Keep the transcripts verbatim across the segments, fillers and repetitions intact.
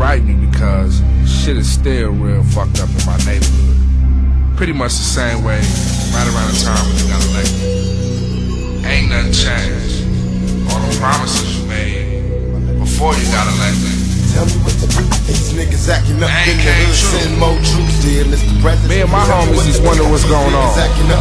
write me because shit is still real fucked up in my neighborhood. Pretty much the same way right around the time when you got elected. Ain't nothing changed. All the promises you made before you got elected. Tell me what to do. These niggas acting up in the hood. Send more troops, dear Mister President. Me and my homies just wonder what's going on.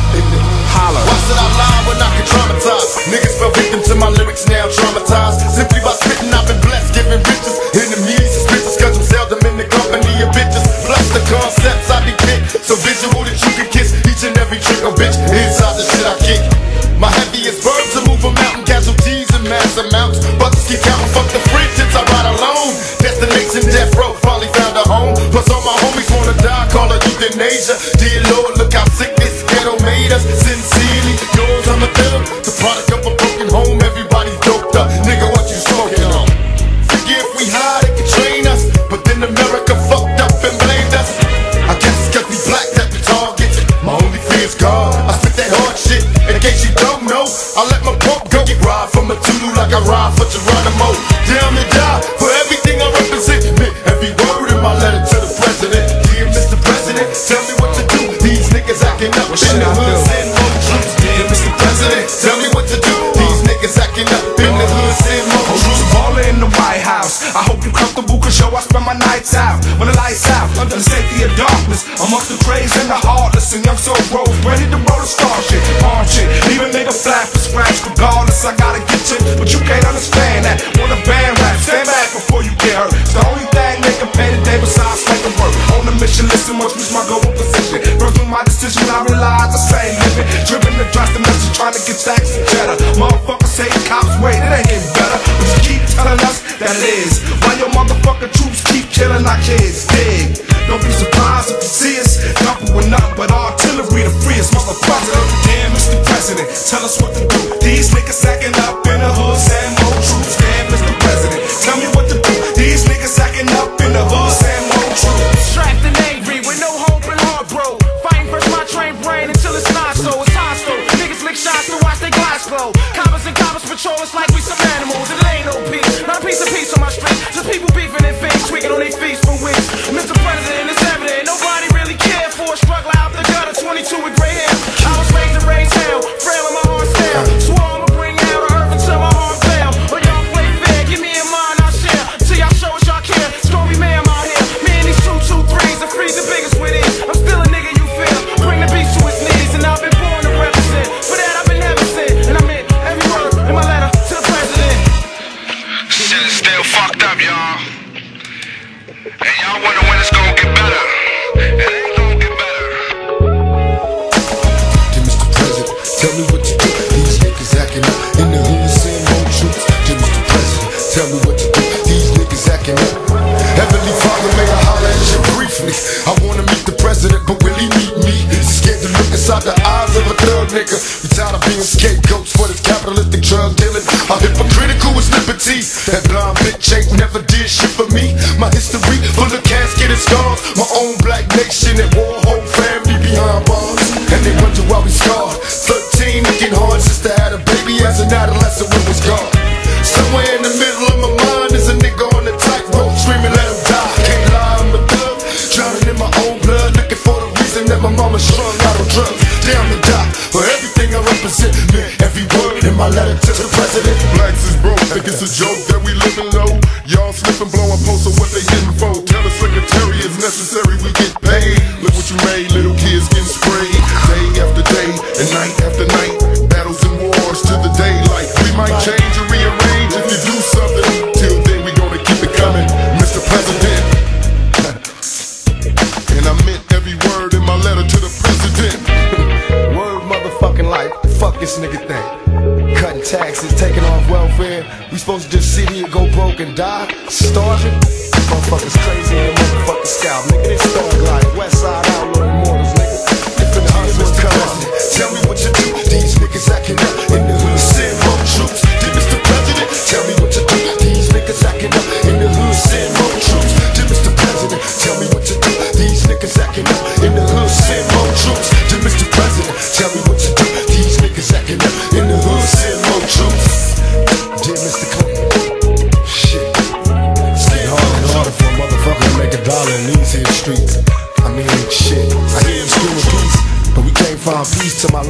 Holla. Why should I lie when I can traumatize? Niggas fell victim to my lyrics, now traumatized. Simply by spitting, I've been blessed, giving riches. Enemies suspicious, cause I'm seldom in the company of bitches. Plus the concepts I depict, so visual that you can kiss each and every trick of bitch inside the shit I kick. My heaviest verbs will move a mountain, casualties in mass amounts. Buckets keep counting, fuck the free tips, I ride alone. Destination death row, finally found a home. Plus all my homies wanna die, call it euthanasia. Dear Lord, look how sick this ghetto made us. Sincerely, yours, I'm a thug. The product of a broken home, everybody's doped up. Nigga, what you smoking on? Figure if we hide, it can train us. But then America fucked up and blamed us. I guess it's cause we black that we target. My only fear is God. I spit that hard shit. In case you don't know, I let my pump go. Get ride from a Tulu like I ride for Geronimo. Down and die for everything I represent. Every word in my letter to the president. Dear Mister President, tell me what to do. These niggas acting up in the hood, send more troops. Dear Mister President, tell me what to do. These niggas acting up in the hood, send more troops. Ballin' in the White House. I hope you comfortable, cause yo, I spend my nights out. When the lights out, under the safety of darkness, amongst the crazy and the heartless, and young soul bros ready to roll the star shit, arm shit. Leave a nigga flat for scratch, regardless. I gotta get you, but you can't understand that. Want a band rap, stand back before you get hurt. It's the only thing they can pay today besides making work. On the mission, listen, once reach my goal position. First with my decision, I realize I say living. Driven to drop the message, trying to get stacks and cheddar. Motherfuckers say cops wait, it ain't getting better. But you keep telling us that it is. Why your motherfucking troops keep killing our kids? Dig. Don't be surprised if you see us. Couple with nothing but artillery to free us, motherfucker. Damn, Mister President, tell us what to do. These niggas acting up in the hood, send more troops. Damn, Mister President, tell me what to do. These niggas acting up in the hood, send more troops. Strapped and angry with no hope and heart, bro. Fighting first my trained brain until it's not so. It's hostile. Niggas lick shots to watch their glass glow. Coppers and coppers patrol us like we some animals. It ain't no peace, not a piece of peace on my street. Just people beefing and fiends, tweaking on their feet for weeks. Mister President, it's evident nobody really cared for a struggle out the gutter. twenty-two with gray hair. I was raised to raise hell, frail in my heart stale. Swore I'ma bring hell to earth until my heart fail. But y'all play fair, give me a mind I'll share. Till y'all show us y'all care. Stormy ma'am out here. Me and these two two threes and freeze the biggest with ease. I'm still a nigga you feel. Bring the beast to his knees, and I've been born to represent. For that I've been heaven sent, and I meant every word in my letter to the president. Shit is still fucked up, y'all. And y'all wonder when it's gonna get better. It ain't gonna get better. To Mister President, tell me what to do. These niggas acting up in the hood, send more troops. To Mister President, tell me what to do. These niggas acting up. Heavenly Father, may I holler at you briefly. I wanna meet the president, but will he meet me? Scared to look inside the eyes of a thug nigga. We tired of being scapegoats for this capitalistic drug dealing. I'm hypocritical with liberty. That blind bitch ain't never did shit for me. My history full of casket and scars. My own black nation at war, whole family behind bars. And they wonder why we scarred. Thirteen looking hard, sister had a baby as an adolescent when was gone. Somewhere in the middle of my mind is a nigga on the tightrope screaming let him die. Can't lie, I'm a thug, drowning in my own blood, looking for the reason that my mama strung out on drugs. Down to die for everything I represent. Man, every word in my letter to the president. Blacks is broke, think it's a joke that we living low. Y'all slipping, blowing posts of what they getting for. Tell the secretary it's necessary we get paid. Look what you made, little kids getting sprayed. Day after day and night after night. Battles and wars to the daylight. We might change or rearrange if you do something. Till then we gonna keep it coming, Mister President. And I meant every word in my letter to the president. Word motherfucking life, fuck this nigga thing. Cutting taxes, taking off welfare. We supposed to just sit here, go broke and die? Starving? Motherfuckers crazy in the motherfucking scalp. Nigga, this thug life, west side outlaw immortals, nigga. If the hustle comes, tell me what you do. These niggas acting up in the hood, send more troops. To Mister President, tell me what you do. These niggas acting up in the hood, send more troops. To Mister President, tell me what you do. These niggas acting up in the hood, send more troops. To Mister President, tell me what you do. These niggas acting up in the hood, send more troops. Dear Mister Clinton, shit, stay hard and harder for a mother.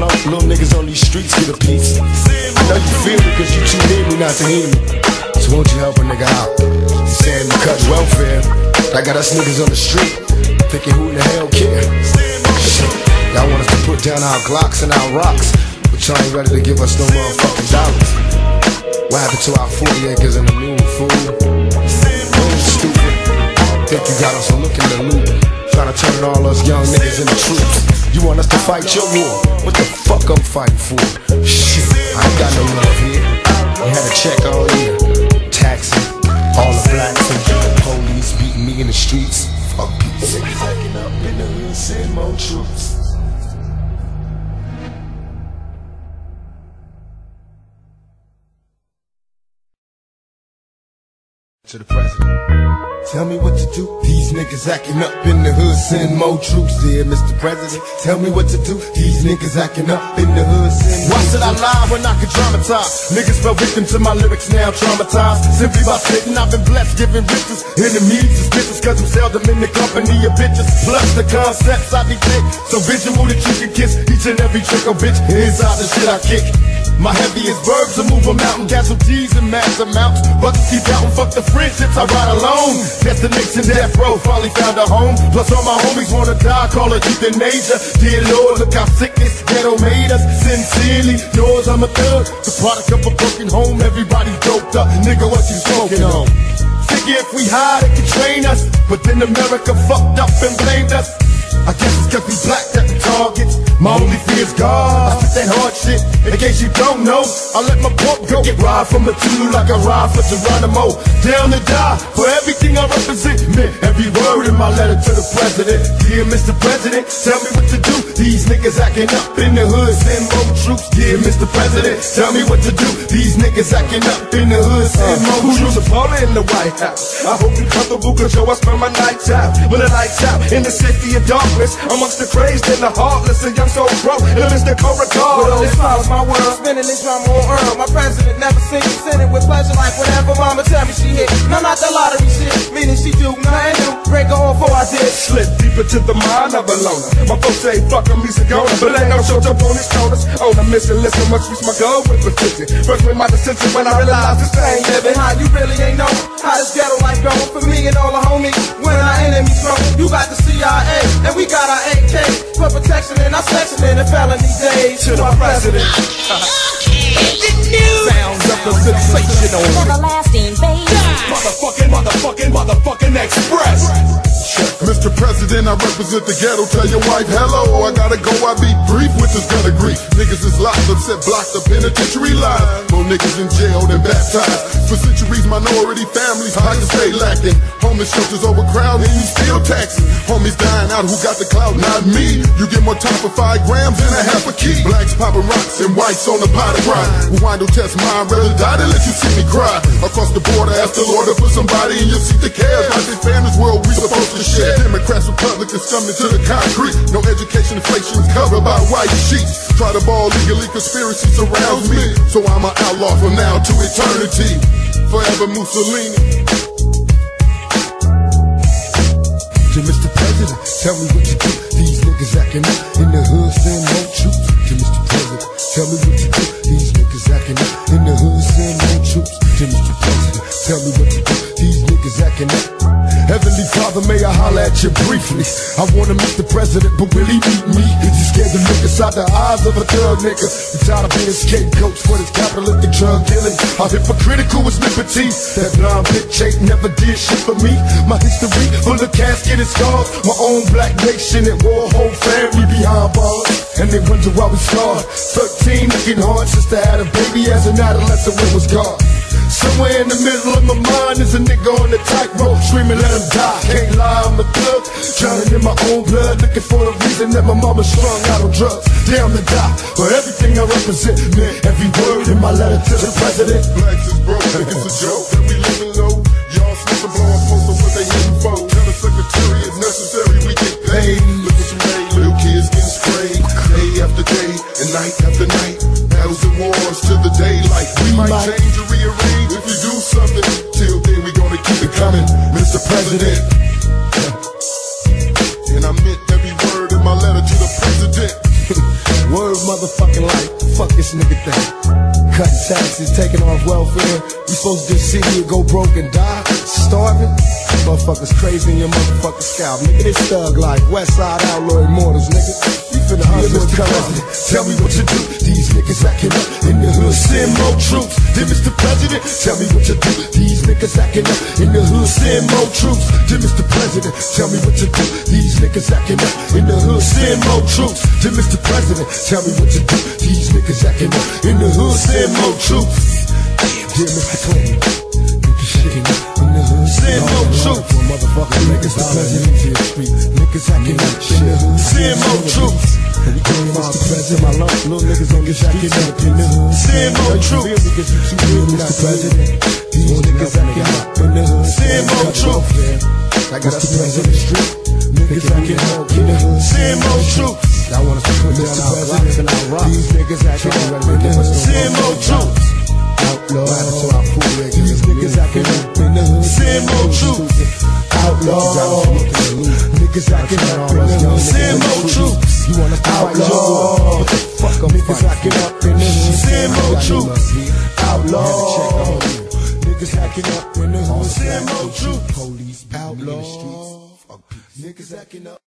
know, little niggas on these streets get a piece. I know you feel me cause you too near me not to hear me. So won't you help a nigga out? You saying you cut welfare, I got us niggas on the street thinking who in the hell care? Shit, y'all want us to put down our Glocks and our rocks, but y'all ain't ready to give us no motherfucking dollars. What happened to our forty acres and the moon, fool? Boom, stupid. Think you got us looking to loot, trying to turn all us young niggas into troops. You want us to fight your war? What the fuck I'm fighting for? Shit, I ain't got no love here. You had to check all year. Taxing, all the blacks and the police beating me in the streets. Fuck peace. Backing up in the hood, send more troops. To the president. Tell me what to do. These niggas acting up in the hood, send more troops, dear Mister President. Tell me what to do. These niggas acting up in the hood, send more Why should I lie when I could dramatize? Niggas fell victim to my lyrics, now traumatized. Simply by spitting, I've been blessed, giving riches. Enemies is bitches, cause I'm seldom in the company of bitches. Plus the concepts I dictate, so visual that you can kiss each and every trick of bitch. Inside the shit I kick. My heaviest verbs will move a mountain, casualties in mass amounts. But to keep counting, fuck the friendships, I ride alone. Destination death row, finally found a home. Plus all my homies wanna die, call it euthanasia. Dear Lord, look how sick this ghetto made us. Sincerely, yours, I'm a thug. The product of a broken home, everybody doped up. Nigga, what you smoking on? Figure if we hide, it could train us. But then America fucked up and blamed us. I guess it's cause we black that the targets. My only fear is God. I spit that hard shit. In case you don't know, I let my pump go. Get ride from a two like a ride for Geronimo. Down to die for everything I represent. Man, every word in my letter to the president. Dear Mister President, tell me what to do. These niggas acting up in the hood, send more troops. Dear Mister President, tell me what to do. These niggas acting up in the hood, send more Who troops. used to fall in the White House? I hope you comfortable, cause yo, I spend my nights out. When the lights out, in the safety of darkness, amongst the crazed and the heartless, and young so broke, and Mister Co-Regard. With all this power's my world, spinning this drum on earth. My president never seen me sinning with pleasure like whatever mama tell me she hit. No, not the lottery shit, meaning she do nothing new. Break her off before I did. Slip deep into the mind of a loner. My folks say fuck him, he's a goner, but ain't no short up on his shoulders. On a mission, listen, must reach my goal with precision. First with my decision when I realized this ain't living. How you really ain't know how this ghetto life going for me and all the homies. When our enemies grow, you got the C I A and we got our A K for protection in our section in the felony days. To the president. Sounds of the sensational. Everlasting baby. Motherfucking, motherfucking, motherfucking express. Mister President, I represent the ghetto. Tell your wife hello. I gotta go. I be brief with this gutter grief. Niggas is locked up, set blocked up penitentiary line. More niggas in jail than baptized. For centuries, minority families pockets stay lacking. Homeless shelters overcrowded, and you still taxing. Homies dying out, who got the clout? Not me. You get more time for five grams and a half a key. Blacks popping rocks and whites on the pot of grind. Rewind will test mine, rather die than let you see me cry. Across the border, ask the Lord to put somebody in your seat that cares. Like they fan this world we supposed to share. Democrats, Republicans coming to the concrete. No education, inflation is covered by white sheets. Try to ball legally, conspiracy surrounds me. So I'm an outlaw from now to eternity. Forever Mussolini. To Mister President, tell me what you do. These niggas acting up in the hood, send more troops. To Mister President, tell me what you do. These niggas acting up in the hood, send more troops. To Mister President, tell me what you do. These niggas acting up. Heavenly Father, may I holler at you briefly. I wanna meet the president, but will he meet me? Is he scared to look inside the eyes of a thug nigga? We tired of being scapegoats for this capitalistic drug dealing. How hypocritical is liberty? That blind bitch ain't never did shit for me. My history full of casket and scars. My own black nation at war, whole family behind bars. And they wonder why we scarred. Thirteen looking hard, sister had a baby as an adolescent when was gone. Somewhere in the middle of my mind is a nigga on the tightrope, screaming let him die. Can't lie, I'm a thug, drowning in my own blood, looking for the reason that my mama strung out on drugs. Damn to die for everything I represent, man. Every word in my letter to the president. Blacks is broke, think it's a joke that we living low. Y'all slipping, blowing posts of what they hitting for. Tell the secretary it's necessary, we get paid. Look what you made, little kids getting sprayed. Day after day, and night after night. Battles and wars to the daylight. We might change or rearrange if you do something. Till then we gonna keep it coming, Mister President. And I meant every word in my letter to the president. Word, mother. motherfucking life. Fuck this nigga thing. Cutting taxes, taking off welfare. You supposed to just sit here, go broke and die? Starving? Motherfuckers crazy in your motherfucking scalp. Nigga, this thug life. Westside Outlaw Immortals, nigga. You finna hustle and President. Tell me what you do. These niggas acting up in the hood. Send more troops. Then Mister President, tell me what you do. These niggas acting up in the hood. Send more troops. Then Mister President, tell me what you do. These niggas acting up in the hood. Send more troops. Then Mister President, tell me what you do. These niggas acting up in the hood. Send more troops. Dear Mister Clinton, niggas shaking up in the hood. Send more troops. Motherfucker, niggas the president to the street. Niggas acting up in the hood. Send more troops. Mister President, my lunch, little niggas on this acting up in the hood. Send more troops. Because you too real, Mister President. These niggas acting up in the hood. Send more troops. I got the president street. Niggas acting up in the hood. Send more troops. I want us to put down our blocks and our rocks. These niggas acting up in the hood. Send more troops. Outlaw, these niggas acting up in the hood. Send more troops. Outlaw, niggas acting up in the hood. Send more troops. Outlaw, niggas acting up in the hood. Send more troops. Outlaw, niggas acting up in the hood. Send more troops. Outlaw, niggas acting up.